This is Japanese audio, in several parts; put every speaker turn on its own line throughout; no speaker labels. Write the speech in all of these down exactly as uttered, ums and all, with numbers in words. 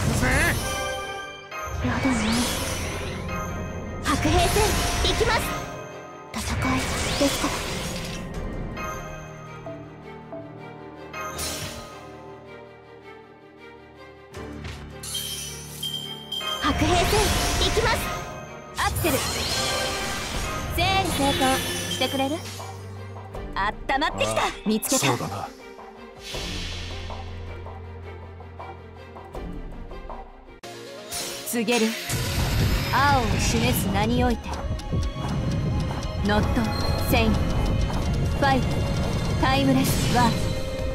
くぜ。
やだね。白兵戦行きます。戦いですから。白兵戦行きます。アクセル整理整頓してくれる？あったまってきた。見つけた。
そうだな。
告げる。青を示す名においてノットセインファイトタイムレスワール。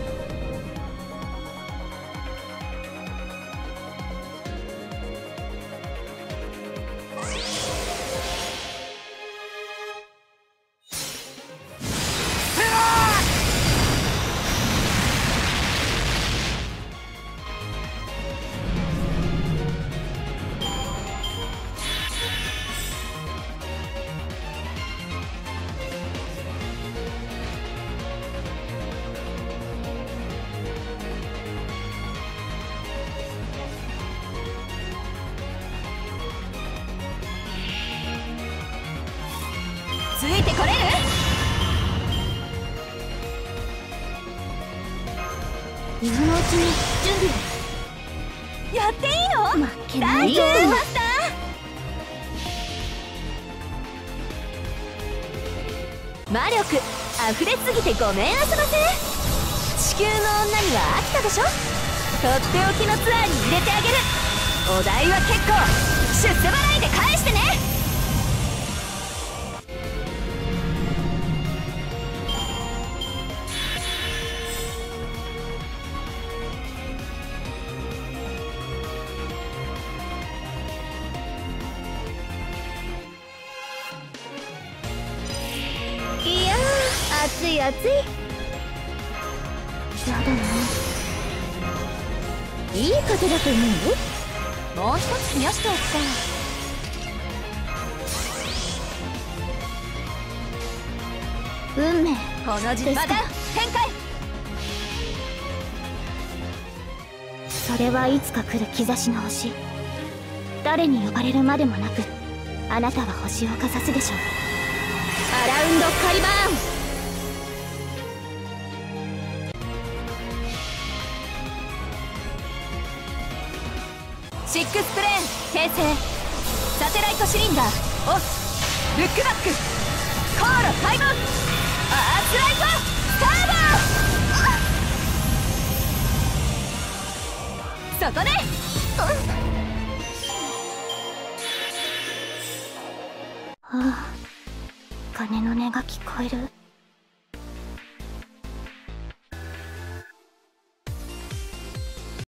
ついてこれる？今のうちに準備を。やっていいの？負けないよ。大丈夫マスター。魔力溢れすぎてごめんあそばせ。地球の女には飽きたでしょ。とっておきのツアーに入れてあげる。お代は結構出世払いで返してね。いやー暑い暑い。やだな。いい風だと思う？もう一つ冷やしておくか。運命この時間だ。展開。それはいつか来る兆しの星。誰に呼ばれるまでもなくあなたは星をかざすでしょう。アラウンドカリバーン。シックスプレーン形成。サテライトシリンダーオフ。ルックバックコーロファイブ。アースライトスターバー。そこね。はあ、鐘の音が聞こえる。